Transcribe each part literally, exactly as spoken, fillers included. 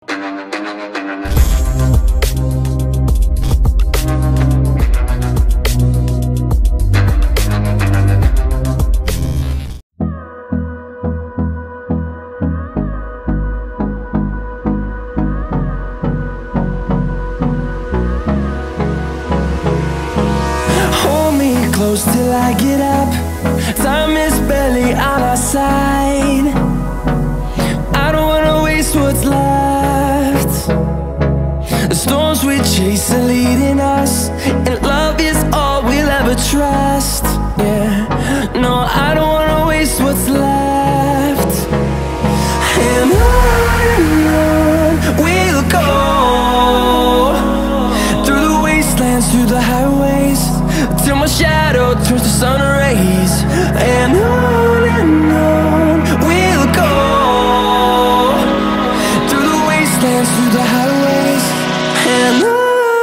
Till I get up, time is barely on our side. I don't wanna waste what's left. The storms we chase are leading us, and love is all we'll ever trust. Yeah, no, I don't wanna waste what's left. And on and on we'll go, through the wastelands, through the highways, till my shadow turns to sun rays. And on and on we'll go, through the wastelands, through the highways, and on.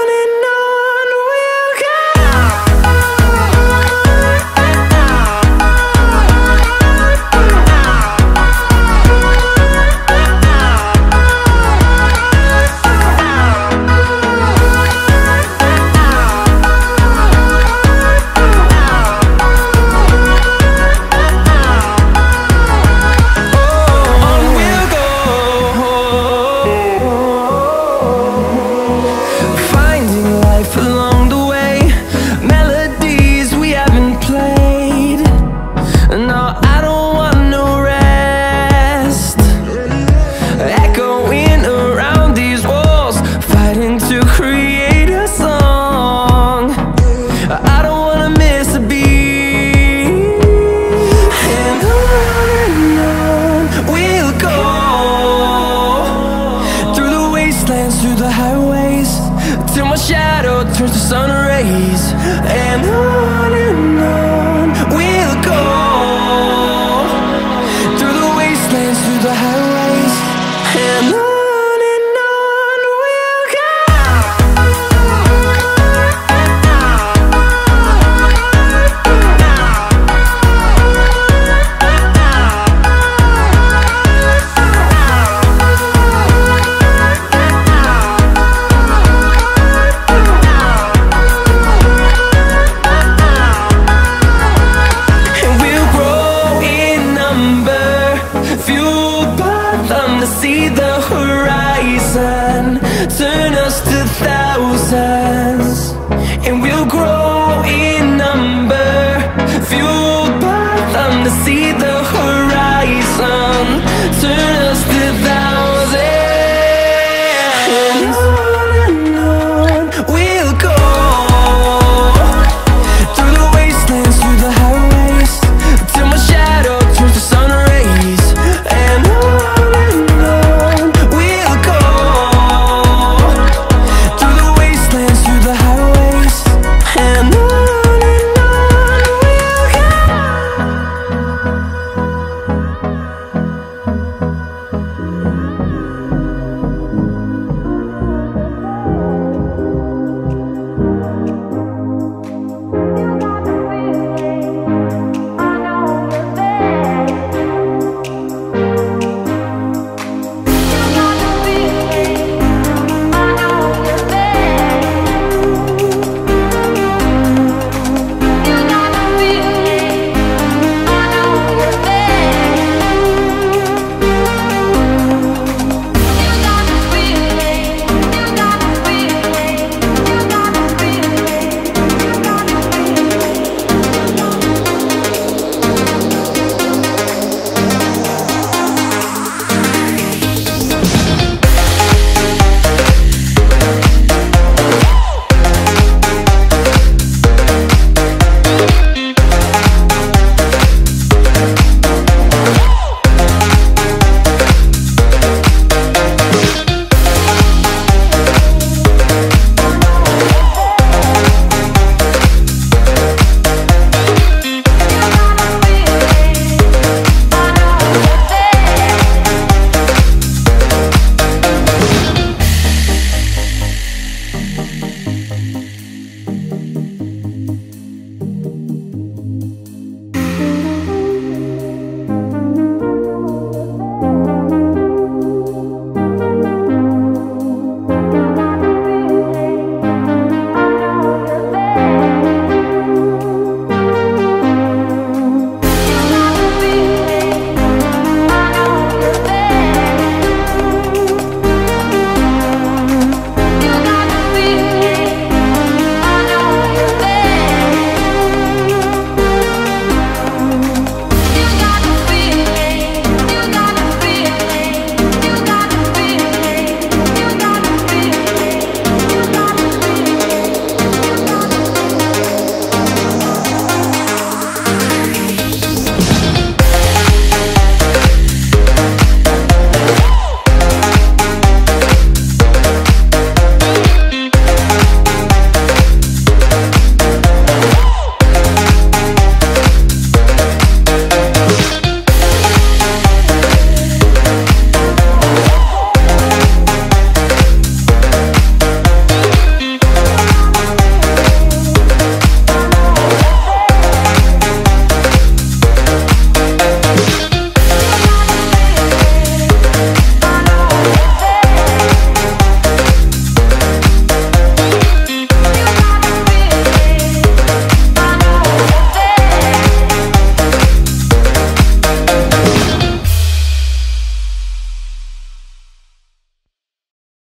Through the highways, till my shadow turns to sun rays. And on and on